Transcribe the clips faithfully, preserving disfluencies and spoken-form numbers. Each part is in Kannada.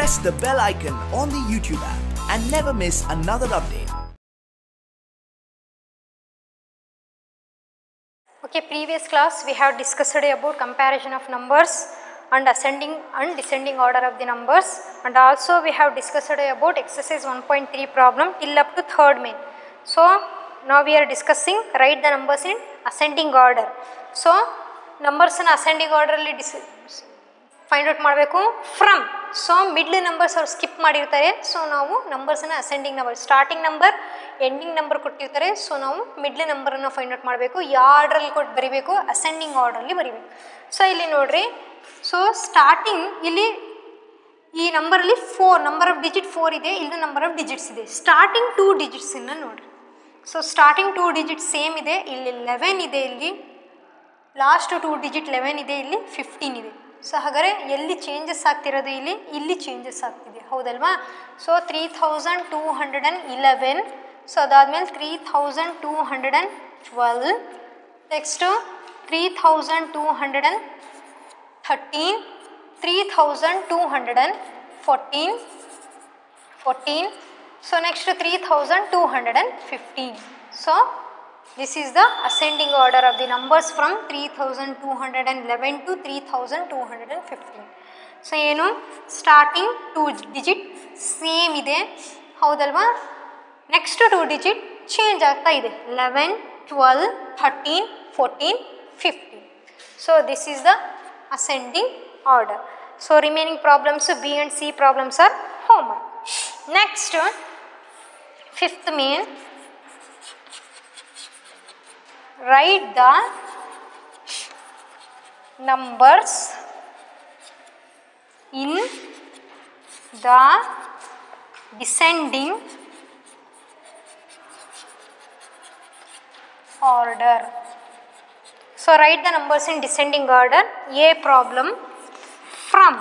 press the bell icon on the YouTube app and never miss another update. Okay, previous class we have discussed about comparison of numbers and ascending and descending order of the numbers, and also we have discussed about exercise one point three problem till up to third main. So now we are discussing write the numbers in ascending order. So numbers in ascending order alli find out ಮಾಡಬೇಕು from. So middle numbers ಅವರು skip ಮಾಡಿರ್ತಾರೆ. So ನಾವು numbers ಅನ್ನು ascending number, starting number ending number ಕೊಟ್ಟಿರ್ತಾರೆ. So ನಾವು middle number ಅನ್ನು find out ಮಾಡಬೇಕು. ಯಾವ ಆರ್ಡರ್ ಅಲ್ಲಿ ಕೊಟ್ಟು ಬರಿಬೇಕು, ascending order ಅಲ್ಲಿ ಬರಿಬೇಕು. So ಇಲ್ಲಿ ನೋಡ್ರಿ, ಸೊ ಸ್ಟಾರ್ಟಿಂಗ್ ಇಲ್ಲಿ ಈ ನಂಬರ್ ಅಲ್ಲಿ four number of digit four ಇದೆ, ಇಲ್ಲಿ ನಂಬರ್ ಆಫ್ ಡಿಜಿಟ್ಸ್ ಇದೆ. ಸ್ಟಾರ್ಟಿಂಗ್ ಟೂ ಡಿಜಿಟ್ಸ್ ಇನ್ನ ನೋಡ್ರಿ. So starting two digit same ಇದೆ, ಇಲ್ಲಿ ಲೆವೆನ್ ಇದೆ, ಇಲ್ಲಿ ಲಾಸ್ಟ್ ಟೂ ಡಿಜಿಟ್ ಲೆವೆನ್ ಇದೆ, ಇಲ್ಲಿ ಫಿಫ್ಟೀನ್ ಇದೆ. ಸೊ ಹಾಗಾದರೆ ಎಲ್ಲಿ ಚೇಂಜಸ್ ಆಗ್ತಿರೋದು, ಇಲ್ಲಿ ಇಲ್ಲಿ ಚೇಂಜಸ್ ಆಗ್ತಿದೆ, ಹೌದಲ್ವಾ? So three thousand two hundred and eleven, so ಅದಾದಮೇಲೆ three thousand two hundred and twelve, next three thousand two hundred and thirteen, three thousand two hundred and fourteen fourteen so next three thousand two hundred and fifteen. So this is the ascending order of the numbers from three thousand two hundred eleven to three thousand two hundred fifteen. So ಏನು, ಸ್ಟಾರ್ಟಿಂಗ್ ಟೂ ಡಿಜಿಟ್ ಸೇಮ್ ಇದೆ, ಹೌದಲ್ವಾ? ನೆಕ್ಸ್ಟ್ ಟೂ ಡಿಜಿಟ್ ಚೇಂಜ್ ಆಗ್ತಾ ಇದೆ, eleven, twelve, thirteen, fourteen, fifteen. So this is the ascending order. So remaining problems B and C problems are homework. Next, fifth main, write the numbers in the descending order. So write the numbers in descending order. A problem, from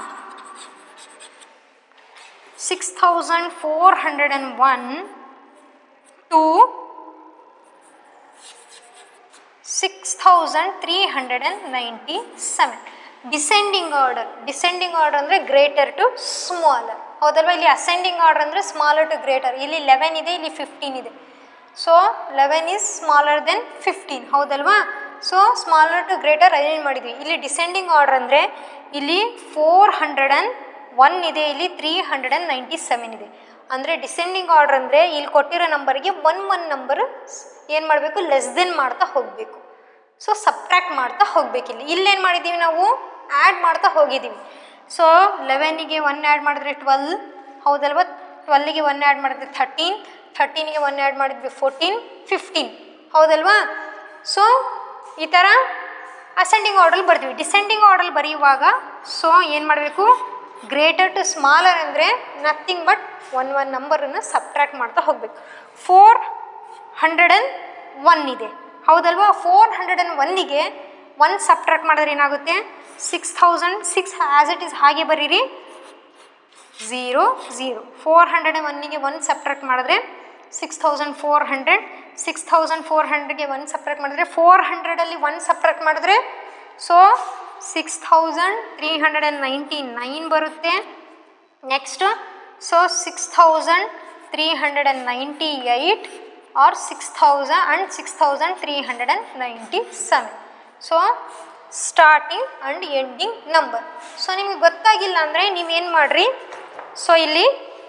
six thousand four hundred one to six thousand three hundred ninety-seven. Descending order. Descending order ಅಂದರೆ ಗ್ರೇಟರ್ ಟು ಸ್ಮಾಲರ್, ಹೌದಲ್ವಾ? ಇಲ್ಲಿ ಅಸೆಂಡಿಂಗ್ ಆರ್ಡರ್ ಅಂದರೆ ಸ್ಮಾಲರ್ ಟು ಗ್ರೇಟರ್. ಇಲ್ಲಿ ಲೆವೆನ್ ಇದೆ, ಇಲ್ಲಿ ಫಿಫ್ಟೀನ್ ಇದೆ. So eleven is smaller than fifteen, ಹೌದಲ್ವಾ? So smaller to greater arrange ಮಾಡಿದ್ವಿ. ಇಲ್ಲಿ ಡಿಸೆಂಡಿಂಗ್ ಆರ್ಡರ್ ಅಂದರೆ ಇಲ್ಲಿ ಫೋರ್ ಹಂಡ್ರೆಡ್ ಆ್ಯಂಡ್ ಒನ್ ಇದೆ, ಇಲ್ಲಿ three hundred and ninety seven ಇದೆ. ಅಂದರೆ ಡಿಸೆಂಡಿಂಗ್ ಆರ್ಡರ್ ಅಂದರೆ ಇಲ್ಲಿ ಕೊಟ್ಟಿರೋ ನಂಬರ್ಗೆ ಒನ್ ಒನ್ ನಂಬರ್ ಏನು ಮಾಡಬೇಕು, ಲೆಸ್ ದೆನ್ ಮಾಡ್ತಾ ಹೋಗಬೇಕು. ಸೊ ಸಬ್ಟ್ರಾಕ್ಟ್ ಮಾಡ್ತಾ ಹೋಗ್ಬೇಕಿಲ್ಲಿ. ಇಲ್ಲೇನು ಮಾಡಿದ್ದೀವಿ ನಾವು, ಆ್ಯಡ್ ಮಾಡ್ತಾ ಹೋಗಿದ್ದೀವಿ. ಸೊ ಲೆವೆನಿಗೆ ಒನ್ ಆ್ಯಡ್ ಮಾಡಿದ್ರೆ ಟ್ವೆಲ್, ಹೌದಲ್ವ? ಟ್ವೆಲ್ಲಿಗೆ ಒನ್ ಆ್ಯಡ್ ಮಾಡಿದ್ರೆ ಥರ್ಟೀನ್, ಥರ್ಟೀನಿಗೆ ಒನ್ ಆ್ಯಡ್ ಮಾಡಿದ್ವಿ ಫೋರ್ಟೀನ್, ಫಿಫ್ಟೀನ್, ಹೌದಲ್ವಾ? ಸೊ ಈ ಥರ ಅಸೆಂಡಿಂಗ್ ಆರ್ಡರ್ ಬರ್ತೀವಿ. ಡಿಸೆಂಡಿಂಗ್ ಆರ್ಡರ್ ಬರೆಯುವಾಗ ಸೊ ಏನು ಮಾಡಬೇಕು, ಗ್ರೇಟರ್ ಟು ಸ್ಮಾಲರ್ ಅಂದರೆ ನಥಿಂಗ್ ಬಟ್ ಒನ್ ಒನ್ ನಂಬರನ್ನು ಸಬ್ಟ್ರಾಕ್ಟ್ ಮಾಡ್ತಾ ಹೋಗಬೇಕು. ಫೋರ್ ಹಂಡ್ರೆಡ್ ಆ್ಯಂಡ್ ಒನ್ ಇದೆ, ಹೌದಲ್ವಾ? ಫೋರ್ ಹಂಡ್ರೆಡ್ ಆ್ಯಂಡ್ ಒನ್ನಿಗೆ ಒನ್ ಸಬ್ಟ್ರಾಕ್ಟ್ ಮಾಡಿದ್ರೆ ಏನಾಗುತ್ತೆ, six thousand six as it is ಹಾಗೆ ಬರೀರಿ, zero zero. Four hundred and ಒನ್ನಿಗೆ ಒನ್ ಸಬ್ಟ್ರಾಕ್ಟ್ ಮಾಡಿದ್ರೆ six thousand four hundred, six thousand four ಹಂಡ್ರೆಡ್ಗೆ ಒನ್ ಸಬ್ಟ್ರಾಕ್ಟ್ ಮಾಡಿದ್ರೆ ಫೋರ್ ಹಂಡ್ರೆಡಲ್ಲಿ ಒನ್ ಸಬ್ಟ್ರಾಕ್ಟ್ ಮಾಡಿದ್ರೆ so six thousand three hundred and ninety nine ಬರುತ್ತೆ. Next so six thousand three hundred and ninety eight or six thousand and six thousand three hundred and ninety seven. So starting and ending number. So ನಿಮ್ಗೆ ಗೊತ್ತಾಗಿಲ್ಲ ಅಂದರೆ ನೀವೇನು ಮಾಡಿರಿ, ಸೊ ಇಲ್ಲಿ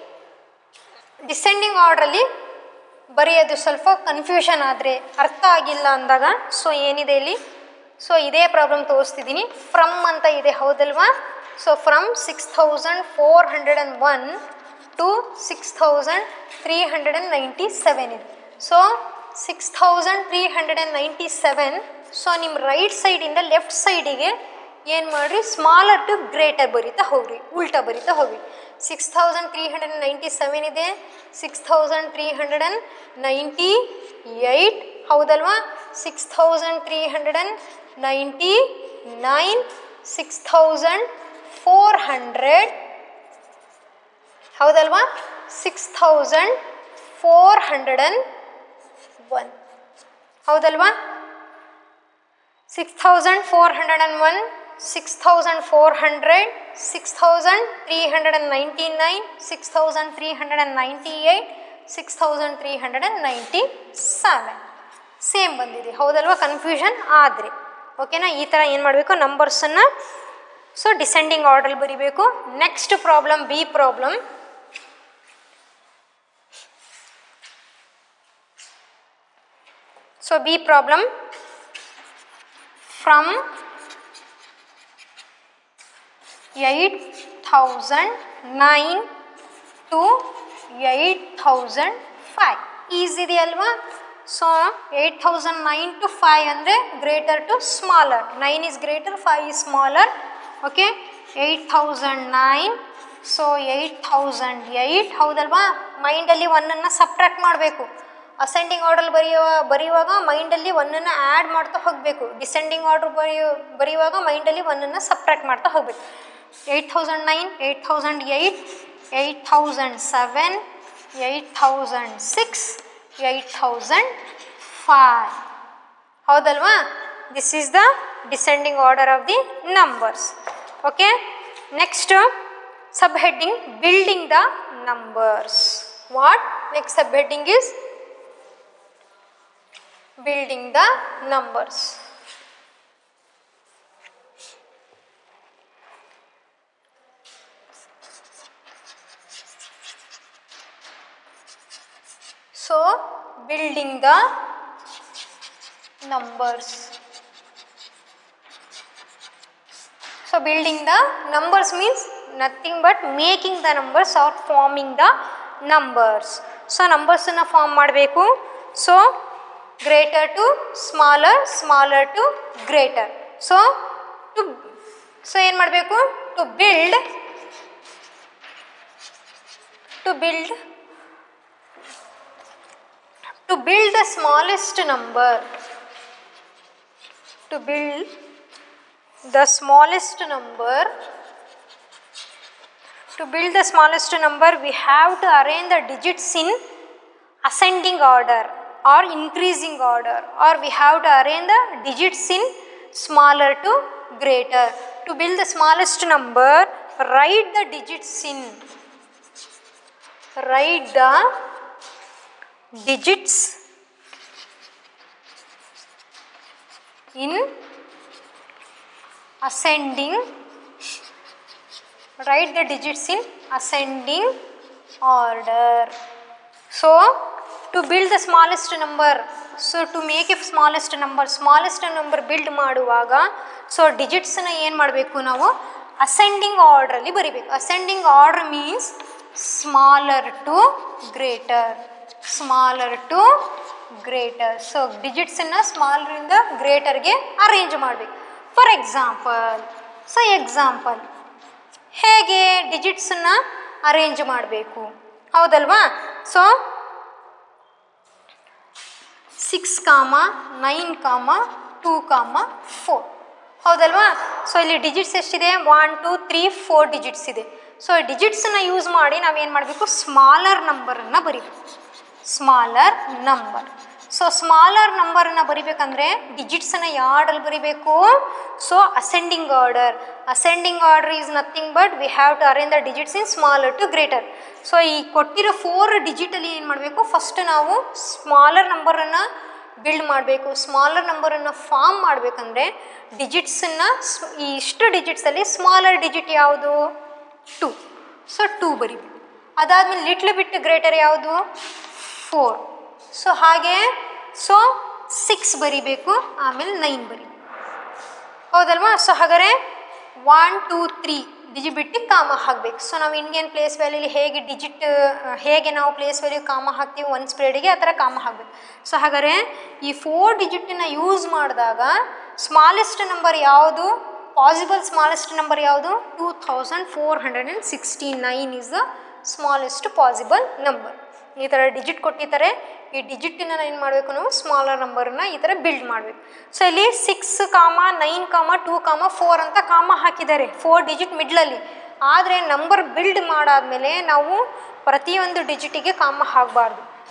ಡಿಸೆಂಡಿಂಗ್ ಆರ್ಡ್ರಲ್ಲಿ ಬರೆಯೋದು ಸ್ವಲ್ಪ ಕನ್ಫ್ಯೂಷನ್ ಆದರೆ, ಅರ್ಥ ಆಗಿಲ್ಲ ಅಂದಾಗ ಸೊ ಏನಿದೆ ಇಲ್ಲಿ, ಸೊ ಇದೇ ಪ್ರಾಬ್ಲಮ್ ತೋರಿಸ್ತಿದ್ದೀನಿ. ಫ್ರಮ್ ಅಂತ ಇದೆ, ಹೌದಲ್ವಾ? So from six thousand four hundred and one to six thousand three hundred and ninety seven ಇದೆ. So six thousand three hundred and ninety seven. So ನಿಮ್ಮ ರೈಟ್ ಸೈಡಿಂದ ಲೆಫ್ಟ್ ಸೈಡಿಗೆ ಏನು ಮಾಡಿರಿ, ಸ್ಮಾಲರ್ ಟು ಗ್ರೇಟರ್ ಬರಿತಾ ಹೋಗ್ರಿ, ಉಲ್ಟಾ ಬರಿತಾ ಹೋಗ್ರಿ. Six thousand three hundred and ninety seven ಇದೆ, six thousand three hundred and ninety eight, ಹೌದಲ್ವಾ? Six thousand three hundred and ninety nine, six thousand four hundred, ಹೌದಲ್ವಾ? Six thousand four hundred and one, ಹೌದಲ್ವಾ? Six thousand four hundred and one, six thousand four hundred, six thousand three hundred and ninety nine, six thousand three hundred and ninety eight, six thousand three hundred and ninety seven. Same ಬಂದಿದೆ ಹೌದಲ್ವಾ? ಕನ್ಫ್ಯೂಷನ್ ಆದರೆ ಓಕೆನಾ? ಈ ಥರ ಏನು ಮಾಡಬೇಕು, ನಂಬರ್ಸನ್ನು ಸೊ ಡಿಸೆಂಡಿಂಗ್ ಆರ್ಡರ್ ಬರಿಬೇಕು. Next problem B problem. So B problem, from eight thousand nine to eight thousand five. Easy ಇದೆಯಲ್ವಾ? So eight thousand nine to five ಅಂದರೆ greater to smaller. Nine is greater, five is smaller. Okay, eight thousand nine, so eight thousand eight ಹೌದಲ್ವಾ? ಮೈಂಡಲ್ಲಿ ಒನ್ನನ್ನು ಸಬ್ಟ್ರಾಕ್ಟ್ ಮಾಡಬೇಕು. ಅಸೆಂಡಿಂಗ್ ಆರ್ಡರ್ ಬರೆಯುವ ಬರೆಯುವಾಗ ಮೈಂಡಲ್ಲಿ ಒನ್ನನ್ನು ಆ್ಯಡ್ ಮಾಡ್ತಾ ಹೋಗಬೇಕು. ಡಿಸೆಂಡಿಂಗ್ ಆರ್ಡರ್ ಬರೆಯೋ ಬರೆಯುವಾಗ ಮೈಂಡಲ್ಲಿ ಒನ್ನನ್ನು ಸಬ್ಟ್ರಾಕ್ಟ್ ಮಾಡ್ತಾ ಹೋಗಬೇಕು. Eight thousand nine, eight thousand eight, eight thousand seven, eight thousand six, eight thousand five ಹೌದಲ್ವಾ? This is the descending order of the numbers. Okay, next sub heading building the numbers. What next sub heading is building the numbers. So building the numbers. So building the numbers means nothing but making the numbers or forming the numbers. So numbers na form ಮಾಡಬೇಕು. So greater to smaller, smaller to greater. So to so ಏನು ಮಾಡಬೇಕು, to build to build to build the smallest number, to build the smallest number to build the smallest number we have to arrange the digits in ascending order or increasing order, or we have to arrange the digits in smaller to greater. To build the smallest number, write the digits in write the digits in ascending write the digits in ascending order. So to build the smallest number, so to make a smallest number, smallest number build ಮಾಡುವಾಗ so digits ನ ಏನು ಮಾಡಬೇಕು, ನಾವು ascending order ಅಲ್ಲಿ ಬರಿಬೇಕು. ascending order means smaller to greater, smaller to greater. so digits ನ smaller ಇಂದ greater ಗೆ arrange ಮಾಡಬೇಕು. for example, so example ಹೇಗೆ digits ನ arrange ಮಾಡಬೇಕು ಹೌದಲ್ವಾ? so six comma nine comma two comma four ಹೌದಲ್ವಾ? ಸೊ ಇಲ್ಲಿ ಡಿಜಿಟ್ಸ್ ಎಷ್ಟಿದೆ, one two three four digits ಇದೆ. ಸೊ ಡಿಜಿಟ್ಸನ್ನು ಯೂಸ್ ಮಾಡಿ ನಾವೇನು ಮಾಡಬೇಕು, ಸ್ಮಾಲರ್ ನಂಬರನ್ನು ಬರಿಬೇಕು. Smaller number. ಸೊ ಸ್ಮಾಲರ್ ನಂಬರನ್ನು ಬರಿಬೇಕಂದ್ರೆ ಡಿಜಿಟ್ಸನ್ನು ಯಾರ್ಡಲ್ಲಿ ಬರಿಬೇಕು, so ascending order. Ascending order is nothing but we have to arrange the digits in smaller to greater. So ಈ ಕೊಟ್ಟಿರೋ ಫೋರ್ ಡಿಜಿಟಲ್ಲಿ ಏನು ಮಾಡಬೇಕು, ಫಸ್ಟ್ ನಾವು ಸ್ಮಾಲರ್ ನಂಬರನ್ನು ಬಿಲ್ಡ್ ಮಾಡಬೇಕು. ಸ್ಮಾಲರ್ ನಂಬರನ್ನು ಫಾರ್ಮ್ ಮಾಡಬೇಕಂದ್ರೆ ಡಿಜಿಟ್ಸನ್ನು ಈ ಇಷ್ಟು ಡಿಜಿಟ್ಸಲ್ಲಿ ಸ್ಮಾಲರ್ ಡಿಜಿಟ್ ಯಾವುದು, ಟು. ಸೊ ಟೂ ಬರಿಬೇಕು. ಅದಾದಮೇಲೆ ಲಿಟ್ಲ್ ಬಿಟ್ ಗ್ರೇಟರ್ ಯಾವುದು, ಫೋರ್. ಸೊ ಹಾಗೆ ಸೊ ಸಿಕ್ಸ್ ಬರಿಬೇಕು, ಆಮೇಲೆ ನೈನ್ ಬರಿಬೇಕು ಹೌದಲ್ವಾ? ಸೊ ಹಾಗಾದರೆ ಒನ್ ಟೂ ತ್ರೀ ಡಿಜಿಟ್ ಬಿಟ್ಟು ಕಾಮ ಹಾಕಬೇಕು. ಸೊ ನಾವು ಇಂಡಿಯನ್ ಪ್ಲೇಸ್ ವ್ಯಾಲ್ಯೂಲಿ ಹೇಗೆ ಡಿಜಿಟ್ ಹೇಗೆ ನಾವು ಪ್ಲೇಸ್ ವ್ಯಾಲ್ಯೂ ಕಾಮ ಹಾಕ್ತೀವಿ ಒಂದು ಸ್ಪ್ರೆಡಿಗೆ, ಆ ಥರ ಕಾಮ ಹಾಕಬೇಕು. ಸೊ ಹಾಗಾದರೆ ಈ ಫೋರ್ ಡಿಜಿಟನ್ನು ಯೂಸ್ ಮಾಡಿದಾಗ ಸ್ಮಾಲೆಸ್ಟ್ ನಂಬರ್ ಯಾವುದು, ಪಾಸಿಬಲ್ ಸ್ಮಾಲೆಸ್ಟ್ ನಂಬರ್ ಯಾವುದು, two thousand four hundred and sixty nine is the smallest possible number. ಈ ಥರ ಡಿಜಿಟ್ ಕೊಟ್ಟಿದ್ದಾರೆ, ಈ ಡಿಜಿಟನ್ನ ಏನು ಮಾಡಬೇಕು, ನಾವು ಸ್ಮಾಲರ್ ನಂಬರನ್ನ ಈ ಥರ ಬಿಲ್ಡ್ ಮಾಡಬೇಕು. ಸೊ ಇಲ್ಲಿ six comma nine comma two comma four ಅಂತ ಕಾಮ ಹಾಕಿದ್ದಾರೆ ಫೋರ್ ಡಿಜಿಟ್ ಮಿಡ್ಲಲ್ಲಿ. ಆದರೆ ನಂಬರ್ ಬಿಲ್ಡ್ ಮಾಡಾದಮೇಲೆ ನಾವು ಪ್ರತಿಯೊಂದು ಡಿಜಿಟಿಗೆ ಕಾಮ ಹಾಕಬಾರ್ದು.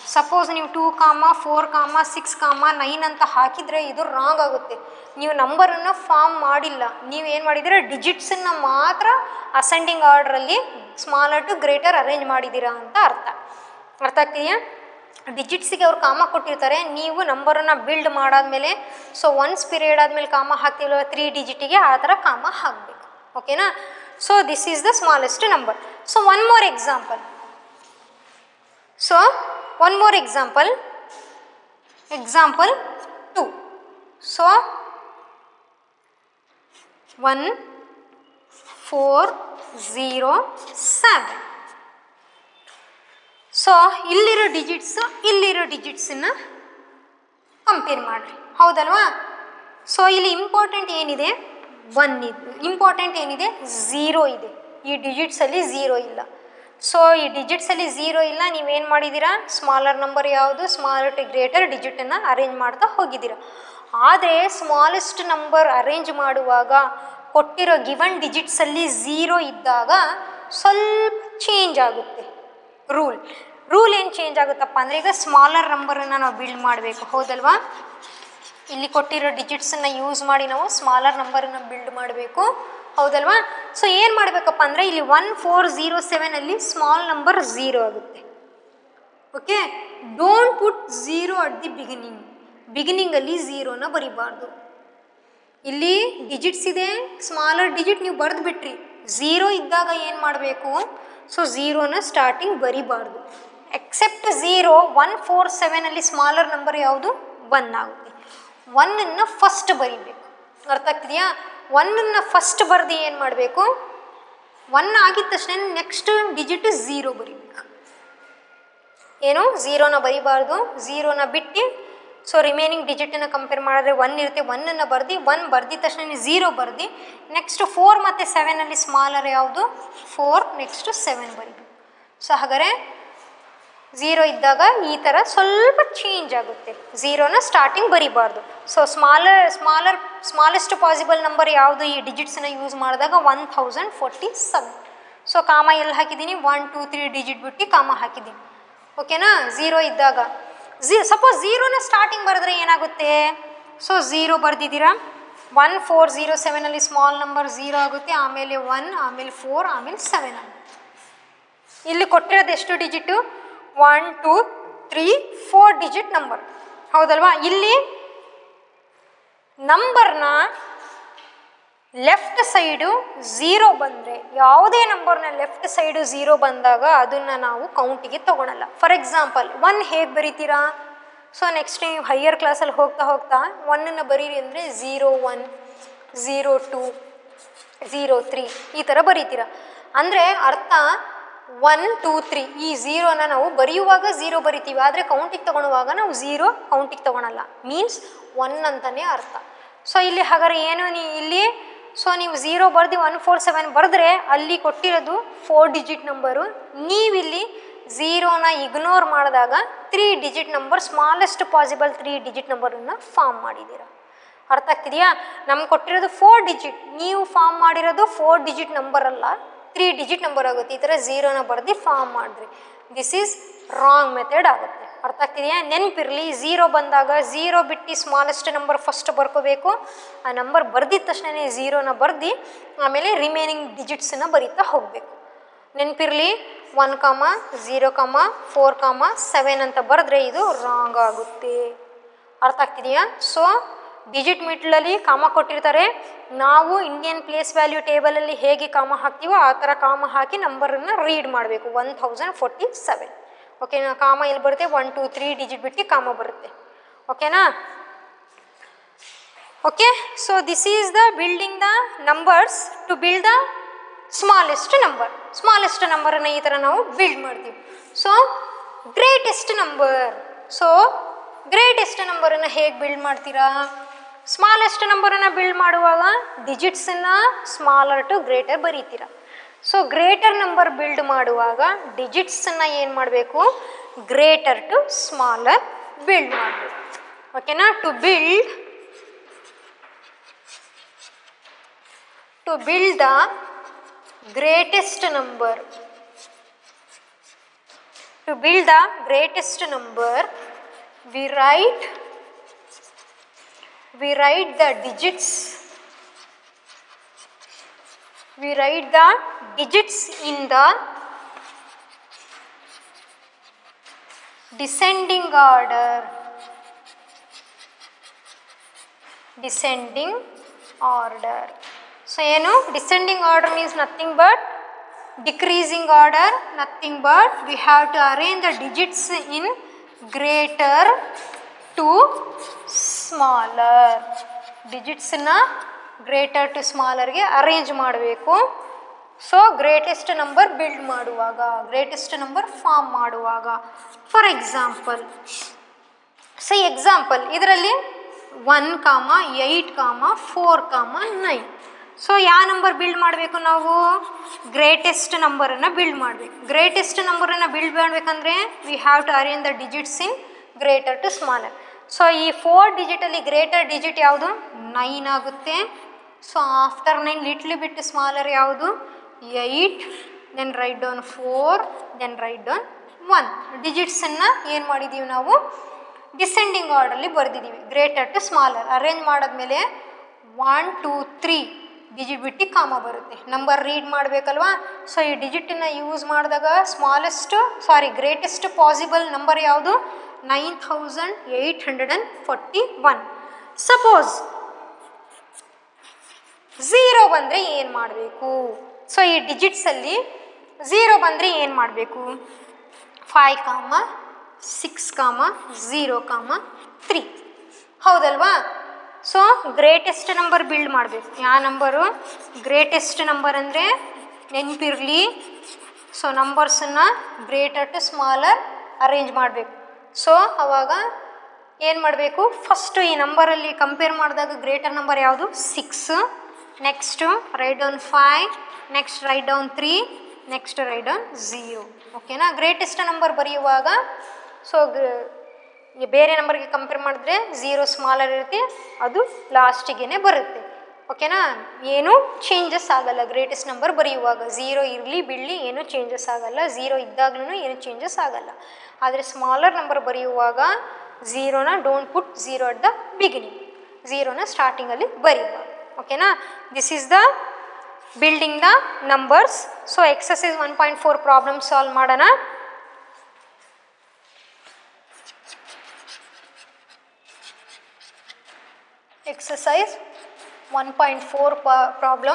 ಸಪೋಸ್ ನೀವು two comma four comma six comma nine ಅಂತ ಹಾಕಿದರೆ ಇದು ರಾಂಗ್ ಆಗುತ್ತೆ. ನೀವು ನಂಬರನ್ನು ಫಾರ್ಮ್ ಮಾಡಿಲ್ಲ, ನೀವು ಏನು ಮಾಡಿದ್ದೀರಾ ಡಿಜಿಟ್ಸನ್ನು ಮಾತ್ರ ಅಸೆಂಡಿಂಗ್ ಆರ್ಡ್ರಲ್ಲಿ ಸ್ಮಾಲರ್ ಟು ಗ್ರೇಟರ್ ಅರೇಂಜ್ ಮಾಡಿದ್ದೀರಾ ಅಂತ ಅರ್ಥ. ಅರ್ಥ ಆಗ್ತಿದೆಯಾ? ಡಿಜಿಟ್ಸಿಗೆ ಅವ್ರು ಕಾಮ ಕೊಟ್ಟಿರ್ತಾರೆ, ನೀವು ನಂಬರನ್ನು ಬಿಲ್ಡ್ ಮಾಡಾದ್ಮೇಲೆ ಸೊ ಒನ್ಸ್ ಪೀರಿಯಡ್ ಆದಮೇಲೆ ಕಾಮ ಹಾಕ್ತಿಲ್ವ ತ್ರೀ ಡಿಜಿಟಿಗೆ ಆ ಥರ ಕಾಮ ಹಾಕಬೇಕು. ಓಕೆನಾ? So this is the smallest number. So one more example. So one more example, example two. So one four zero seven. So ಇಲ್ಲಿರೋ ಡಿಜಿಟ್ಸು ಇಲ್ಲಿರೋ ಡಿಜಿಟ್ಸನ್ನು ಕಂಪೇರ್ ಮಾಡಿರಿ, ಹೌದಲ್ವಾ? ಸೊ ಇಲ್ಲಿ ಇಂಪಾರ್ಟೆಂಟ್ ಏನಿದೆ ಒನ್ ಇದೆ, ಇಂಪಾರ್ಟೆಂಟ್ ಏನಿದೆ ಝೀರೋ ಇದೆ. ಈ ಡಿಜಿಟ್ಸಲ್ಲಿ ಝೀರೋ ಇಲ್ಲ. ಸೊ ಈ ಡಿಜಿಟ್ಸಲ್ಲಿ ಝೀರೋ ಇಲ್ಲ, ನೀವೇನು ಮಾಡಿದ್ದೀರಾ ಸ್ಮಾಲರ್ ನಂಬರ್ ಯಾವುದು ಸ್ಮಾಲರ್ ಟು ಗ್ರೇಟರ್ ಡಿಜಿಟನ್ನು ಅರೇಂಜ್ ಮಾಡ್ತಾ ಹೋಗಿದ್ದೀರಾ. ಆದರೆ ಸ್ಮಾಲೆಸ್ಟ್ ನಂಬರ್ ಅರೇಂಜ್ ಮಾಡುವಾಗ ಕೊಟ್ಟಿರೋ ಗಿವನ್ ಡಿಜಿಟ್ಸಲ್ಲಿ ಝೀರೋ ಇದ್ದಾಗ ಸ್ವಲ್ಪ ಚೇಂಜ್ ಆಗುತ್ತೆ ರೂಲ್. ರೂಲ್ ಏನು ಚೇಂಜ್ ಆಗುತ್ತಪ್ಪ ಅಂದರೆ, ಈಗ ಸ್ಮಾಲರ್ ನಂಬರನ್ನು ನಾವು ಬಿಲ್ಡ್ ಮಾಡಬೇಕು, ಹೌದಲ್ವಾ? ಇಲ್ಲಿ ಕೊಟ್ಟಿರೋ ಡಿಜಿಟ್ಸನ್ನು ಯೂಸ್ ಮಾಡಿ ನಾವು ಸ್ಮಾಲರ್ ನಂಬರನ್ನು ಬಿಲ್ಡ್ ಮಾಡಬೇಕು, ಹೌದಲ್ವಾ? ಸೊ ಏನು ಮಾಡಬೇಕಪ್ಪ ಅಂದರೆ ಇಲ್ಲಿ ಒನ್ ಫೋರ್ ಝೀರೋ ಸೆವೆನಲ್ಲಿ ಸ್ಮಾಲ್ ನಂಬರ್ ಝೀರೋ ಆಗುತ್ತೆ. Okay, don't put zero at the beginning. ಬಿಗಿನಿಂಗಲ್ಲಿ ಝೀರೋನ ಬರಿಬಾರ್ದು. ಇಲ್ಲಿ ಡಿಜಿಟ್ಸ್ ಇದೆ, ಸ್ಮಾಲರ್ ಡಿಜಿಟ್ ನೀವು ಬರೆದು ಬಿಟ್ರಿ, ಝೀರೋ ಇದ್ದಾಗ ಏನು ಮಾಡಬೇಕು, ಸೊ ಝೀರೋನ ಸ್ಟಾರ್ಟಿಂಗ್ ಬರಿಬಾರ್ದು. ಎಕ್ಸೆಪ್ಟ್ ಝೀರೋ ಒನ್ ಫೋರ್ ಸೆವೆನಲ್ಲಿ ಸ್ಮಾಲರ್ ನಂಬರ್ ಯಾವುದು ಒನ್ ಆಗುತ್ತೆ. ಒನ್ನನ್ನು ಫಸ್ಟ್ ಬರಿಬೇಕು, ಅರ್ಥ ಆಗ್ತಿದೆಯಾ? ಒನ್ನನ್ನು ಫಸ್ಟ್ ಬರೆದು ಏನು ಮಾಡಬೇಕು, ಒನ್ ಆಗಿದ ತಕ್ಷಣ ನೆಕ್ಸ್ಟ್ ಡಿಜಿಟ್ ಝೀರೋ ಬರಿಬೇಕು. ಏನು ಝೀರೋನ ಬರಿಬಾರ್ದು, ಝೀರೋನ ಬಿಟ್ಟು ಸೊ ರಿಮೈನಿಂಗ್ ಡಿಜಿಟನ್ನು ಕಂಪೇರ್ ಮಾಡಿದ್ರೆ ಒನ್ ಇರುತ್ತೆ, ಒನ್ನನ್ನು ಬರ್ದು ಒನ್ ಬರ್ದಿದ ತಕ್ಷಣ ಝೀರೋ ಬರ್ದು ನೆಕ್ಸ್ಟ್ ಫೋರ್ ಮತ್ತು ಸೆವೆನಲ್ಲಿ ಸ್ಮಾಲರ್ ಯಾವುದು ಫೋರ್, ನೆಕ್ಸ್ಟು ಸೆವೆನ್ ಬರಿಬೇಕು. ಸೊ ಹಾಗಾದರೆ ಝೀರೋ ಇದ್ದಾಗ ಈ ಥರ ಸ್ವಲ್ಪ ಚೇಂಜ್ ಆಗುತ್ತೆ, ಝೀರೋನ ಸ್ಟಾರ್ಟಿಂಗ್ ಬರಿಬಾರ್ದು. So smaller smaller smallest possible number ಯಾವುದು ಈ ಡಿಜಿಟ್ಸನ್ನ ಯೂಸ್ ಮಾಡಿದಾಗ one thousand forty seven. So comma ಎಲ್ಲಿ ಹಾಕಿದ್ದೀನಿ, ಒನ್ ಟೂ ತ್ರೀ ಡಿಜಿಟ್ ಬಿಟ್ಟು ಕಾಮ ಹಾಕಿದ್ದೀನಿ, ಓಕೆನಾ? ಝೀರೋ ಇದ್ದಾಗ ಝೀ ಸಪೋಸ್ ಝೀರೋನ ಸ್ಟಾರ್ಟಿಂಗ್ ಬರೆದ್ರೆ ಏನಾಗುತ್ತೆ, ಸೊ ಝೀರೋ ಬರೆದಿದ್ದೀರಾ, ಒನ್ ಫೋರ್ ಝೀರೋ ಸೆವೆನಲ್ಲಿ ಸ್ಮಾಲ್ ನಂಬರ್ ಝೀರೋ ಆಗುತ್ತೆ, ಆಮೇಲೆ ಒನ್, ಆಮೇಲೆ ಫೋರ್, ಆಮೇಲೆ ಸೆವೆನ್ ಆಗುತ್ತೆ. ಇಲ್ಲಿ ಕೊಟ್ಟಿರೋದು ಎಷ್ಟು digit, one two three four digit number, ಹೌದಲ್ವಾ? ಇಲ್ಲಿ ನಂಬರ್ನ ಲೆಫ್ಟ್ ಸೈಡು ಝೀರೋ ಬಂದರೆ, ಯಾವುದೇ ನಂಬರ್ನ ಲೆಫ್ಟ್ ಸೈಡು ಝೀರೋ ಬಂದಾಗ ಅದನ್ನು ನಾವು ಕೌಂಟಿಗೆ ತೊಗೊಳಲ್ಲ. ಫಾರ್ ಎಕ್ಸಾಂಪಲ್ ಒನ್ ಹೇಗೆ ಬರೀತೀರಾ, ಸೊ ನೆಕ್ಸ್ಟ್ ನೀವು ಹೈಯರ್ ಕ್ಲಾಸಲ್ಲಿ ಹೋಗ್ತಾ ಹೋಗ್ತಾ ಒನ್ನನ್ನು ಬರೀರಿ ಅಂದರೆ zero one, zero two, zero three ಈ ಥರ ಬರೀತೀರ. ಅಂದರೆ ಅರ್ಥ ಒನ್ ಟೂ ತ್ರೀ ಈ ಝೀರೋನ ನಾವು ಬರೆಯುವಾಗ ಝೀರೋ ಬರಿತೀವಿ, ಆದರೆ ಕೌಂಟಿಗೆ ತೊಗೊಳುವಾಗ ನಾವು ಝೀರೋ ಕೌಂಟಿಗೆ ತೊಗೊಳಲ್ಲ, ಮೀನ್ಸ್ ಒನ್ ಅಂತಲೇ ಅರ್ಥ. ಸೊ ಇಲ್ಲಿ ಹಾಗಾದ್ರೆ ಏನು, ನೀ ಇಲ್ಲಿ ಸೊ ನೀವು ಝೀರೋ ಬರ್ದು ಒನ್ ಫೋರ್ ಸೆವೆನ್ ಬರೆದ್ರೆ ಅಲ್ಲಿ ಕೊಟ್ಟಿರೋದು ಫೋರ್ ಡಿಜಿಟ್ ನಂಬರು, ನೀವಿಲ್ಲಿ ಝೀರೋನ ಇಗ್ನೋರ್ ಮಾಡಿದಾಗ three digit number, smallest possible three digit ನಂಬರನ್ನು ಫಾರ್ಮ್ ಮಾಡಿದ್ದೀರ. ಅರ್ಥ ಆಗ್ತಿದೆಯಾ? ನಮ್ಗೆ ಕೊಟ್ಟಿರೋದು ಫೋರ್ ಡಿಜಿಟ್, ನೀವು ಫಾರ್ಮ್ ಮಾಡಿರೋದು ಫೋರ್ ಡಿಜಿಟ್ ನಂಬರ್ ಅಲ್ಲ, ತ್ರೀ ಡಿಜಿಟ್ ನಂಬರ್ ಆಗುತ್ತೆ. ಈ ಥರ ಝೀರೋನ ಬರೆದು ಫಾರ್ಮ್ ಮಾಡಿದ್ರಿ, ದಿಸ್ ಈಸ್ ರಾಂಗ್ ಮೆಥಡ್ ಆಗುತ್ತೆ. ಅರ್ಥ ಆಗ್ತಿದೆಯಾ? ನೆನಪಿರಲಿ, ಝೀರೋ ಬಂದಾಗ ಝೀರೋ ಬಿಟ್ಟು ಸ್ಮಾಲೆಸ್ಟ್ ನಂಬರ್ ಫಸ್ಟ್ ಬರ್ಕೋಬೇಕು, ಆ ನಂಬರ್ ಬರ್ದಿದ ತಕ್ಷಣ ಝೀರೋನ ಬರ್ದು ಆಮೇಲೆ ರಿಮೈನಿಂಗ್ ಡಿಜಿಟ್ಸನ್ನು ಬರೀತಾ ಹೋಗಬೇಕು. ನೆನಪಿರಲಿ, one comma zero comma four ಕಾಮ ಸೆವೆನ್ ಅಂತ ಬರೆದ್ರೆ ಇದು ರಾಂಗ್ ಆಗುತ್ತೆ. ಅರ್ಥ ಆಗ್ತಿದೆಯಾ? ಸೊ ಡಿಜಿಟ್ ಮಿಡ್ಲಲ್ಲಿ ಕಾಮ ಕೊಟ್ಟಿರ್ತಾರೆ, ನಾವು ಇಂಡಿಯನ್ ಪ್ಲೇಸ್ ವ್ಯಾಲ್ಯೂ ಟೇಬಲಲ್ಲಿ ಹೇಗೆ ಕಾಮ ಹಾಕ್ತೀವೋ ಆ ಥರ ಕಾಮ ಹಾಕಿ ನಂಬರನ್ನು ರೀಡ್ ಮಾಡಬೇಕು. ಒನ್ ಥೌಸಂಡ್ ಫೋರ್ಟಿ ಸೆವೆನ್ ಓಕೆನಾ? ಕಾಮ ಎಲ್ಲಿ ಬರುತ್ತೆ, ಒನ್ ಟೂ ತ್ರೀ ಡಿಜಿಟ್ ಬಿಟ್ಟು ಕಾಮ ಬರುತ್ತೆ, ಓಕೆನಾ? Okay, so this is the building the numbers to build the smallest number. Smallest ನಂಬರನ್ನು ಈ ಥರ ನಾವು ಬಿಲ್ಡ್ ಮಾಡ್ತೀವಿ. So greatest number, so greatest ನಂಬರನ್ನು ಹೇಗೆ ಬಿಲ್ಡ್ ಮಾಡ್ತೀರಾ? ಸ್ಮಾಲೆಸ್ಟ್ ನಂಬರನ್ನು ಬಿಲ್ಡ್ ಮಾಡುವಾಗ ಡಿಜಿಟ್ಸನ್ನು ಸ್ಮಾಲರ್ ಟು ಗ್ರೇಟರ್ ಬರೀತೀರ. ಸೊ ಗ್ರೇಟರ್ ನಂಬರ್ ಬಿಲ್ಡ್ ಮಾಡುವಾಗ ಡಿಜಿಟ್ಸನ್ನು ಏನು ಮಾಡಬೇಕು, ಗ್ರೇಟರ್ ಟು ಸ್ಮಾಲರ್ ಬಿಲ್ಡ್ ಮಾಡಬೇಕು, ಓಕೆನಾ? To build to build the greatest number, To build the greatest number, we write we write the digits we write the digits in the descending order. Descending order. So ಏನು descending order means nothing but decreasing order, nothing but we have to arrange the digits in greater to smaller. Digits na greater to smaller ಗೆ ಅರೇಂಜ್ ಮಾಡಬೇಕು. ಸೊ ಗ್ರೇಟೆಸ್ಟ್ ನಂಬರ್ ಬಿಲ್ಡ್ ಮಾಡುವಾಗ, ಗ್ರೇಟೆಸ್ಟ್ ನಂಬರ್ ಫಾರ್ಮ್ ಮಾಡುವಾಗ, ಫಾರ್ ಎಕ್ಸಾಂಪಲ್ ಸೊ ಎಕ್ಸಾಂಪಲ್ ಇದರಲ್ಲಿ one comma eight comma four comma nine. So ಯಾವ ನಂಬರ್ ಬಿಲ್ಡ್ ಮಾಡಬೇಕು ನಾವು? ಗ್ರೇಟೆಸ್ಟ್ ನಂಬರನ್ನು ಬಿಲ್ಡ್ ಮಾಡಬೇಕು. ಗ್ರೇಟೆಸ್ಟ್ ನಂಬರನ್ನು ಬಿಲ್ಡ್ ಮಾಡಬೇಕಂದ್ರೆ we have to arrange the digits in greater to smaller. So ಈ ಫೋರ್ ಡಿಜಿಟಲ್ಲಿ ಗ್ರೇಟರ್ ಡಿಜಿಟ್ ಯಾವುದು? ನೈನ್ ಆಗುತ್ತೆ. So after nine little bit smaller ಯಾವುದು? Eight. Then write down four, then write down one. ಡಿಜಿಟ್ಸನ್ನು ಏನು ಮಾಡಿದ್ದೀವಿ ನಾವು? ಡಿಸೆಂಡಿಂಗ್ ಆರ್ಡರ್ಲಿ ಬರೆದಿದ್ದೀವಿ. ಗ್ರೇಟರ್ ಟು ಸ್ಮಾಲರ್ ಅರೇಂಜ್ ಮಾಡಿದ್ಮೇಲೆ ಒನ್ ಟೂ ತ್ರೀ ಡಿಜಿಟ್ ಬಿಟ್ಟು ಕಾಮ ಬರುತ್ತೆ. ನಂಬರ್ ರೀಡ್ ಮಾಡಬೇಕಲ್ವಾ? ಸೊ ಈ ಡಿಜಿಟನ್ನು ಯೂಸ್ ಮಾಡಿದಾಗ smallest sorry greatest possible number ಯಾವುದು? Nine thousand eight hundred and forty one. Suppose zero ಬಂದರೆ ಏನು ಮಾಡಬೇಕು? ಸೊ ಈ ಡಿಜಿಟ್ಸಲ್ಲಿ ಝೀರೋ ಬಂದರೆ ಏನು ಮಾಡಬೇಕು? ಫೈವ್ ಕಾಮ ಸಿಕ್ಸ್ ಕಾಮ ಝೀರೋ ಕಾಮ ತ್ರೀ, ಹೌದಲ್ವಾ? ಸೊ ಗ್ರೇಟೆಸ್ಟ್ ನಂಬರ್ ಬಿಲ್ಡ್ ಮಾಡಬೇಕು. ಯಾವ ನಂಬರು? ಗ್ರೇಟೆಸ್ಟ್ ನಂಬರ್ ಅಂದರೆ ನೆನಪಿರಲಿ. ಸೊ ನಂಬರ್ಸನ್ನು ಗ್ರೇಟರ್ ಟು ಸ್ಮಾಲರ್ ಅರೇಂಜ್ ಮಾಡಬೇಕು. ಸೊ ಅವಾಗ ಏನು ಮಾಡಬೇಕು? ಫಸ್ಟು ಈ ನಂಬರಲ್ಲಿ ಕಂಪೇರ್ ಮಾಡಿದಾಗ ಗ್ರೇಟರ್ ನಂಬರ್ ಯಾವುದು? Six. Next write down five, next write down three, next write down zero. ಓಕೆನಾ? ಗ್ರೇಟೆಸ್ಟ್ ನಂಬರ್ ಬರೆಯುವಾಗ ಸೊ ಬೇರೆ ನಂಬರ್ಗೆ ಕಂಪೇರ್ ಮಾಡಿದ್ರೆ ಝೀರೋ ಸ್ಮಾಲರ್ ಇರುತ್ತೆ, ಅದು ಲಾಸ್ಟಿಗೆ ಬರುತ್ತೆ. ಓಕೆನಾ? ಏನು ಚೇಂಜಸ್ ಆಗಲ್ಲ ಗ್ರೇಟೆಸ್ಟ್ ನಂಬರ್ ಬರೆಯುವಾಗ. ಝೀರೋ ಇರಲಿ ಬಿಡಲಿ ಏನೂ ಚೇಂಜಸ್ ಆಗಲ್ಲ, ಝೀರೋ ಇದ್ದಾಗ್ಲೂ ಏನು ಚೇಂಜಸ್ ಆಗಲ್ಲ. ಆದರೆ ಸ್ಮಾಲರ್ ನಂಬರ್ ಬರೆಯುವಾಗ ಝೀರೋನ don't put zero at the beginning, ಝೀರೋನ ಸ್ಟಾರ್ಟಿಂಗಲ್ಲಿ ಬರೆಯುವಾಗ. ಓಕೆನಾ? This is the building the numbers. So exercise one point four problem solve ಮಾಡೋಣ. Exercise one point four problem.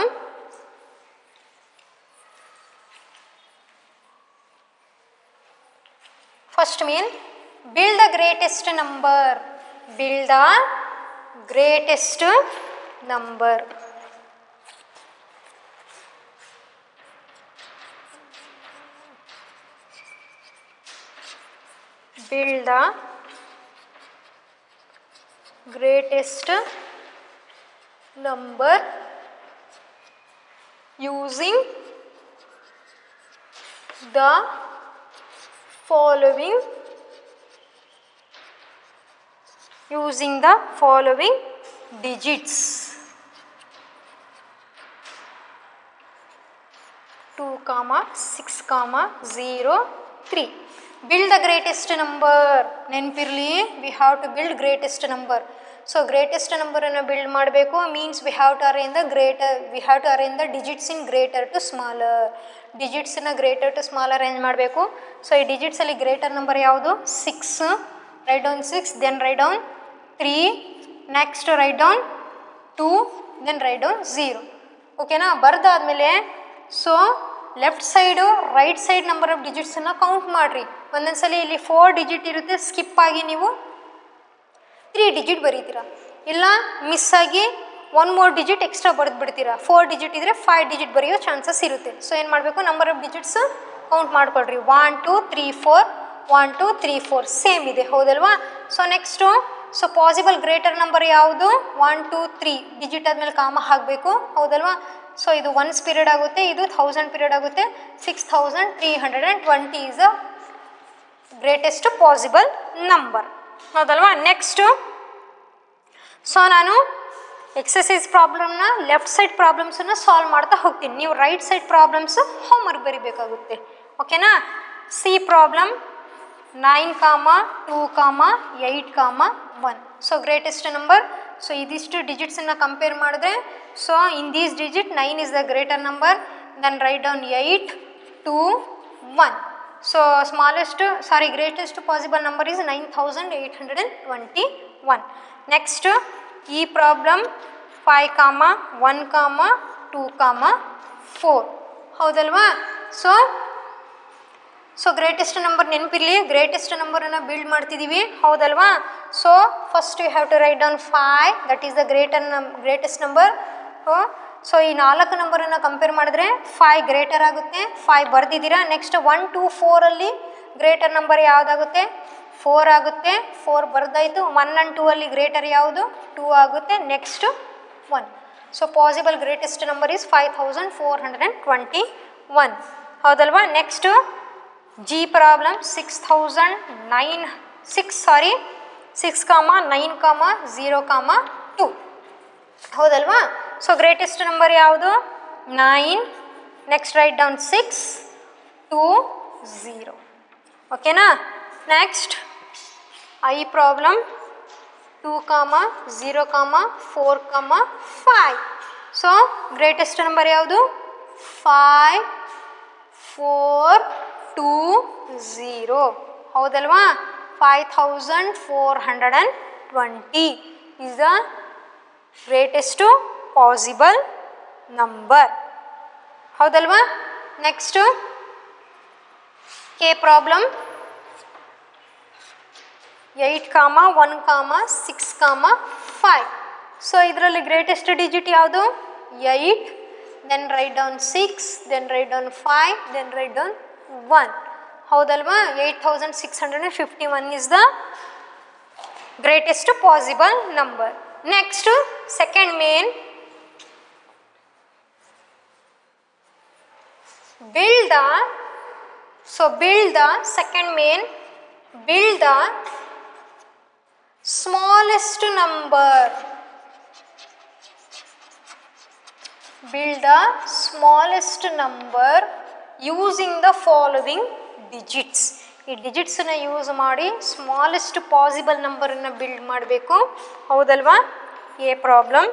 First mean build the greatest number. Build the greatest number. Build the greatest number using the following using the following digits: two comma six comma zero three. Build the greatest number. ನೆನಪಿರಲಿ, we have to build greatest number. So greatest ನಂಬರನ್ನು ಬಿಲ್ಡ್ ಮಾಡಬೇಕು means we have to arrange the greater we have to arrange the digits in greater to smaller. ಡಿಜಿಟ್ಸನ್ನು ಗ್ರೇಟರ್ ಟು ಸ್ಮಾಲರ್ ಅರೇಂಜ್ ಮಾಡಬೇಕು. ಸೊ ಈ ಡಿಜಿಟ್ಸಲ್ಲಿ ಗ್ರೇಟರ್ ನಂಬರ್ ಯಾವುದು? Six. Write down six, then write down three, next write down two, then write down zero. ಓಕೆನಾ? ಬರೆದಾದ್ಮೇಲೆ so left side right side number of ಡಿಜಿಟ್ಸನ್ನು ಕೌಂಟ್ ಮಾಡಿರಿ. ಒಂದೊಂದು ಸಲ ಇಲ್ಲಿ ಫೋರ್ ಡಿಜಿಟ್ ಇರುತ್ತೆ, ಸ್ಕಿಪ್ ಆಗಿ ನೀವು ತ್ರೀ ಡಿಜಿಟ್ ಬರೀತೀರಾ, ಇಲ್ಲ ಮಿಸ್ ಆಗಿ ಒನ್ ಮೋರ್ ಡಿಜಿಟ್ ಎಕ್ಸ್ಟ್ರಾ ಬರೆದು ಬಿಡ್ತೀರಾ. ಫೋರ್ ಡಿಜಿಟ್ ಇದ್ದರೆ ಫೈವ್ ಡಿಜಿಟ್ ಬರೆಯೋ ಚಾನ್ಸಸ್ ಇರುತ್ತೆ. ಸೊ ಏನು ಮಾಡಬೇಕು? ನಂಬರ್ ಆಫ್ ಡಿಜಿಟ್ಸ್ ಕೌಂಟ್ ಮಾಡ್ಕೊಳ್ರಿ. One two three four, one two three four same ಇದೆ, ಹೌದಲ್ವಾ? So next so possible greater number ಯಾವುದು? ಒನ್ ಟು ತ್ರೀ ಡಿಜಿಟ್ ಆದಮೇಲೆ ಕಾಮ ಹಾಕಬೇಕು, ಹೌದಲ್ವಾ? ಸೊ ಇದು ಒನ್ಸ್ ಪೀರಿಯಡ್ ಆಗುತ್ತೆ, ಇದು ಥೌಸಂಡ್ ಪೀರಿಯಡ್ ಆಗುತ್ತೆ. Six thousand three hundred and twenty is a greatest possible number, ಹೌದಲ್ವಾ? ನೆಕ್ಸ್ಟು ಸೊ ನಾನು ಎಕ್ಸಸೈಸ್ ಪ್ರಾಬ್ಲಮ್ನ ಲೆಫ್ಟ್ ಸೈಡ್ ಪ್ರಾಬ್ಲಮ್ಸನ್ನು ಸಾಲ್ವ್ ಮಾಡ್ತಾ ಹೋಗ್ತೀನಿ. ನೀವು ರೈಟ್ ಸೈಡ್ ಪ್ರಾಬ್ಲಮ್ಸ್ ಹೋಮ್ವರ್ಕ್ ಬರೀಬೇಕಾಗುತ್ತೆ. ಓಕೆನಾ? C problem nine comma two comma eight comma one. So greatest number. So ಇದಿಷ್ಟು ಡಿಜಿಟ್ಸನ್ನು ಕಂಪೇರ್ ಮಾಡಿದ್ರೆ so in these digit nine is the greater number, then write down eight two one. So smallest sorry greatest possible number is nine thousand eight hundred and twenty one. Next ಈ problem five comma one comma two comma four ಹೌದಲ್ವಾ. ಸೊ ಸೊ ಗ್ರೇಟೆಸ್ಟ್ ನಂಬರ್ ನೆನಪಿರಲಿ, ಗ್ರೇಟೆಸ್ಟ್ ನಂಬರನ್ನು ಬಿಲ್ಡ್ ಮಾಡ್ತಿದ್ದೀವಿ ಹೌದಲ್ವಾ. So first you have to write down five, that is the greater ನಮ್ ಗ್ರೇಟೆಸ್ಟ್ ನಂಬರ್. ಸೊ ಈ ನಾಲ್ಕು ನಂಬರನ್ನು ಕಂಪೇರ್ ಮಾಡಿದ್ರೆ ಫೈವ್ ಗ್ರೇಟರ್ ಆಗುತ್ತೆ, ಫೈವ್ ಬರೆದಿದ್ದೀರಾ. ನೆಕ್ಸ್ಟ್ ಒನ್ ಟು ಫೋರಲ್ಲಿ ಗ್ರೇಟರ್ ನಂಬರ್ ಯಾವುದಾಗುತ್ತೆ, ಫೋರ್ ಆಗುತ್ತೆ, ಫೋರ್ ಬರೆದಾಯಿತು. ಒನ್ ಆ್ಯಂಡ್ ಟೂ ಅಲ್ಲಿ ಗ್ರೇಟರ್ ಯಾವುದು, ಟೂ ಆಗುತ್ತೆ. Next one. So possible greatest number is five thousand four hundred and twenty one ಹೌದಲ್ವಾ. Next G problem six thousand nine six sorry six comma nine comma zero comma two ಹೌದಲ್ವಾ. ಸೊ ಗ್ರೇಟೆಸ್ಟ್ ನಂಬರ್ ಯಾವುದು, nine. Next write down six two zero ಓಕೆನಾ. Next I problem two comma zero comma four comma five. So greatest number ಯಾವುದು, ಫೈವ್ ಫೋರ್ ಟೂ ಝೀರೋ ಹೌದಲ್ವಾ. Five thousand four hundred and twenty is the greatest possible number ಹೌದಲ್ವಾ. Next K problem eight comma one comma six comma five. So ಇದರಲ್ಲಿ ಗ್ರೇಟೆಸ್ಟ್ ಡಿಜಿಟ್ ಯಾವುದು, eight. Then write down six, then write down five, then write down one ಹೌದಲ್ವಾ. Eight thousand six hundred and fifty one is the greatest possible number. Next second main build the so build the second main build the smallest number build the smallest number using the following digits. ಈ ಡಿಜಿಟ್ಸನ್ನ ಯೂಸ್ ಮಾಡಿ ಸ್ಮಾಲೆಸ್ಟ್ ಪಾಸಿಬಲ್ ನಂಬರನ್ನು ಬಿಲ್ಡ್ ಮಾಡಬೇಕು ಹೌದಲ್ವಾ. A problem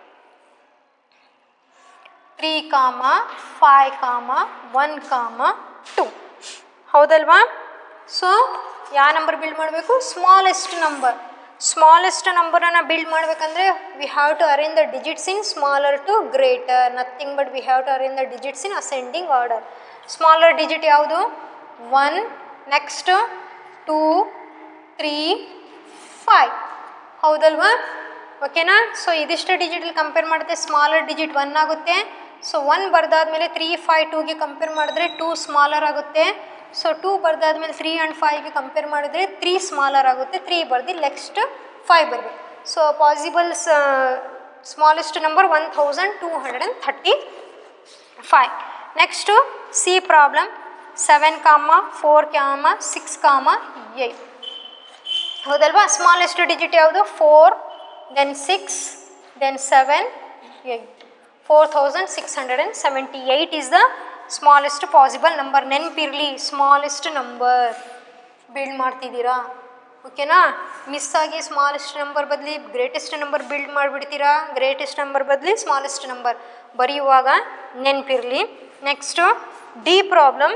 three comma five comma one comma two ಹೌದಲ್ವಾ. ಸೊ ಯಾವ ನಂಬರ್ ಬಿಲ್ಡ್ ಮಾಡಬೇಕು, ಸ್ಮಾಲೆಸ್ಟ್ ನಂಬರ್. ಸ್ಮಾಲೆಸ್ಟ್ ನಂಬರನ್ನು ಬಿಲ್ಡ್ ಮಾಡಬೇಕಂದ್ರೆ we have to arrange the digits in smaller to greater, nothing but we have to arrange the digits in ascending order. Smaller digit ಯಾವುದು, one. Next two three five ಹೌದಲ್ವಾ ಓಕೆನಾ. ಸೊ ಇದಿಷ್ಟು ಡಿಜಿಟಲ್ ಕಂಪೇರ್ ಮಾಡಿದ್ರೆ ಸ್ಮಾಲರ್ ಡಿಜಿಟ್ ಒನ್ ಆಗುತ್ತೆ. ಸೊ ಒನ್ ಬರ್ದಾದ್ಮೇಲೆ ತ್ರೀ ಫೈವ್ ಟೂಗೆ ಕಂಪೇರ್ ಮಾಡಿದ್ರೆ ಟೂ ಸ್ಮಾಲರ್ ಆಗುತ್ತೆ. ಸೊ ಟೂ ಬರ್ದಾದ್ಮೇಲೆ ತ್ರೀ ಆ್ಯಂಡ್ ಫೈವ್ಗೆ ಕಂಪೇರ್ ಮಾಡಿದ್ರೆ ತ್ರೀ ಸ್ಮಾಲರ್ ಆಗುತ್ತೆ. ತ್ರೀ ಬರ್ದು ನೆಕ್ಸ್ಟ್ ಫೈವ್ ಬರಬೇಕು. So possible smallest number one thousand two hundred and thirty five. Next C problem seven comma four comma six comma eight ಹೌದಲ್ವಾ. ಸ್ಮಾಲೆಸ್ಟ್ ಡಿಜಿಟ್ ಯಾವುದು, four, then six, then seven, eight. Four thousand six hundred and seventy eight is the smallest possible number. ನೆನಪಿರಲಿ, ಸ್ಮಾಲೆಸ್ಟ್ ನಂಬರ್ ಬಿಲ್ಡ್ ಮಾಡ್ತಿದ್ದೀರಾ ಓಕೆನಾ. ಮಿಸ್ ಆಗಿ ಸ್ಮಾಲೆಸ್ಟ್ ನಂಬರ್ ಬದಲಿ ಗ್ರೇಟೆಸ್ಟ್ ನಂಬರ್ ಬಿಲ್ಡ್ ಮಾಡಿಬಿಡ್ತೀರಾ, ಗ್ರೇಟೆಸ್ಟ್ ನಂಬರ್ ಬದಲಿ ಸ್ಮಾಲೆಸ್ಟ್ ನಂಬರ್ ಬರೆಯುವಾಗ ನೆನಪಿರಲಿ. Next D problem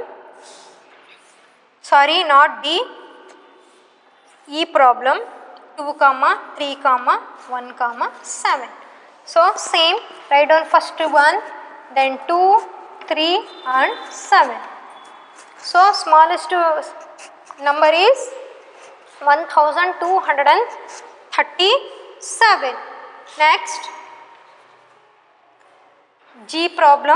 sorry not D E problem two comma three comma one comma seven. So same write down first one, then two, three and seven. So smallest number is one thousand two hundred thirty-seven. Next G problem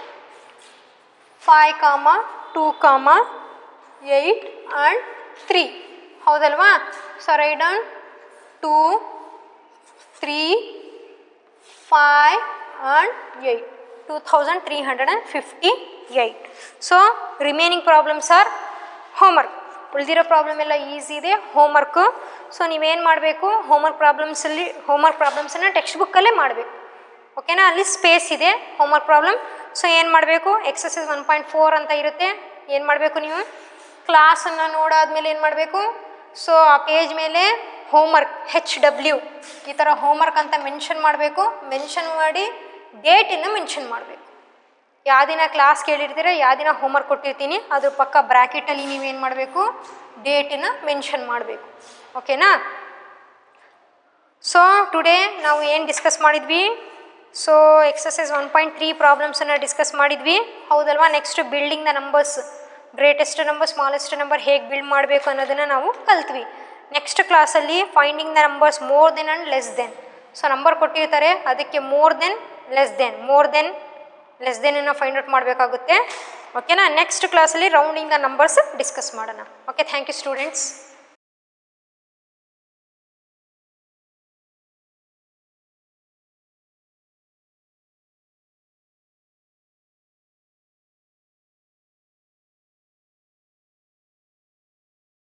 five comma two comma eight and three. ಹೌದಲ್ವಾ. So write down two, three, five and eight. two thousand three hundred fifty-eight. So remaining problems are homework. ಉಳಿದಿರೋ ಪ್ರಾಬ್ಲಮ್ ಎಲ್ಲ ಈಸಿ ಇದೆ, ಹೋಮ್ವರ್ಕು. ಸೊ ನೀವೇನು ಮಾಡಬೇಕು, ಹೋಮ್ವರ್ಕ್ ಪ್ರಾಬ್ಲಮ್ಸಲ್ಲಿ ಹೋಮ್ವರ್ಕ್ ಪ್ರಾಬ್ಲಮ್ಸನ್ನು ಟೆಕ್ಸ್ಟ್ ಬುಕ್ಕಲ್ಲೇ ಮಾಡಬೇಕು ಓಕೆನಾ. ಅಲ್ಲಿ ಸ್ಪೇಸ್ ಇದೆ ಹೋಮ್ವರ್ಕ್ ಪ್ರಾಬ್ಲಮ್. ಸೊ ಏನು ಮಾಡಬೇಕು, ಎಕ್ಸಸೈಸ್ ಒನ್ ಪಾಯಿಂಟ್ ಫೋರ್ ಅಂತ ಇರುತ್ತೆ. ಏನು ಮಾಡಬೇಕು ನೀವು, ಕ್ಲಾಸನ್ನು ನೋಡಾದ್ಮೇಲೆ ಏನು ಮಾಡಬೇಕು, ಸೊ ಆ ಪೇಜ್ ಮೇಲೆ ಹೋಮ್ವರ್ಕ್ ಹೆಚ್ ಡಬ್ಲ್ಯೂ ಈ ಥರ ಹೋಮ್ವರ್ಕ್ ಅಂತ ಮೆನ್ಷನ್ ಮಾಡಬೇಕು. ಮೆನ್ಷನ್ ಮಾಡಿ ಡೇಟನ್ನು ಮೆನ್ಷನ್ ಮಾಡಬೇಕು. ಯಾವ ದಿನ ಕ್ಲಾಸ್ ಕೇಳಿರ್ತೀರ, ಯಾವ ದಿನ ಹೋಮ್ವರ್ಕ್ ಕೊಟ್ಟಿರ್ತೀನಿ ಅದ್ರ ಪಕ್ಕ ಬ್ರ್ಯಾಕೆಟಲ್ಲಿ ನೀವೇನು ಮಾಡಬೇಕು, ಡೇಟನ್ನು ಮೆನ್ಷನ್ ಮಾಡಬೇಕು. ಓಕೆನಾ? ಸೊ ಟುಡೇ ನಾವು ಏನು ಡಿಸ್ಕಸ್ ಮಾಡಿದ್ವಿ, so exercise one point three ಪ್ರಾಬ್ಲಮ್ಸನ್ನು ಡಿಸ್ಕಸ್ ಮಾಡಿದ್ವಿ, ಹೌದಲ್ವಾ? Next building the numbers, greatest number smallest number ಹೇಗೆ ಬಿಲ್ಡ್ ಮಾಡಬೇಕು ಅನ್ನೋದನ್ನು ನಾವು ಕಲ್ತ್ವಿ. ನೆಕ್ಸ್ಟ್ ಕ್ಲಾಸಲ್ಲಿ finding the numbers more than and less than. So number ಕೊಟ್ಟಿರ್ತಾರೆ, ಅದಕ್ಕೆ more than less than more than less ದೆನನ್ನು ಫೈಂಡ್ ಔಟ್ ಮಾಡಬೇಕಾಗುತ್ತೆ. ಓಕೆನಾ? ನೆಕ್ಸ್ಟ್ ಕ್ಲಾಸಲ್ಲಿ ರೌಂಡಿಂಗ್ ದ ನಂಬರ್ಸ್ ಡಿಸ್ಕಸ್ ಮಾಡೋಣ. Okay, thank you students.